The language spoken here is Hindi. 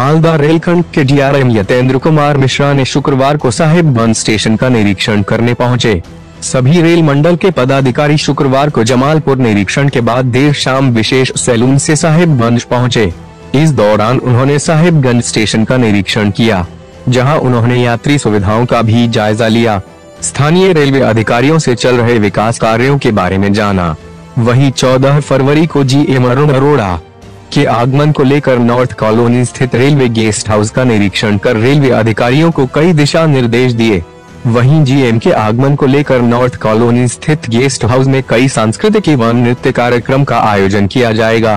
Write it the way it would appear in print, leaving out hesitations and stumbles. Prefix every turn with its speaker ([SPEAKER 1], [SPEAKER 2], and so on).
[SPEAKER 1] मालदा रेलखंड के डीआरएम यतेंद्र कुमार मिश्रा ने शुक्रवार को साहिबगंज स्टेशन का निरीक्षण करने पहुंचे। सभी रेल मंडल के पदाधिकारी शुक्रवार को जमालपुर निरीक्षण के बाद देर शाम विशेष सैलून से साहिबगंज पहुंचे। इस दौरान उन्होंने साहिबगंज स्टेशन का निरीक्षण किया, जहां उन्होंने यात्री सुविधाओं का भी जायजा लिया। स्थानीय रेलवे अधिकारियों से चल रहे विकास कार्यों के बारे में जाना। वहीं 14 फरवरी को जीएम अरुण अरोड़ा के आगमन को लेकर नॉर्थ कॉलोनी स्थित रेलवे गेस्ट हाउस का निरीक्षण कर रेलवे अधिकारियों को कई दिशा निर्देश दिए। वहीं जीएम के आगमन को लेकर नॉर्थ कॉलोनी स्थित गेस्ट हाउस में कई सांस्कृतिक एवं नृत्य कार्यक्रम का आयोजन किया जाएगा।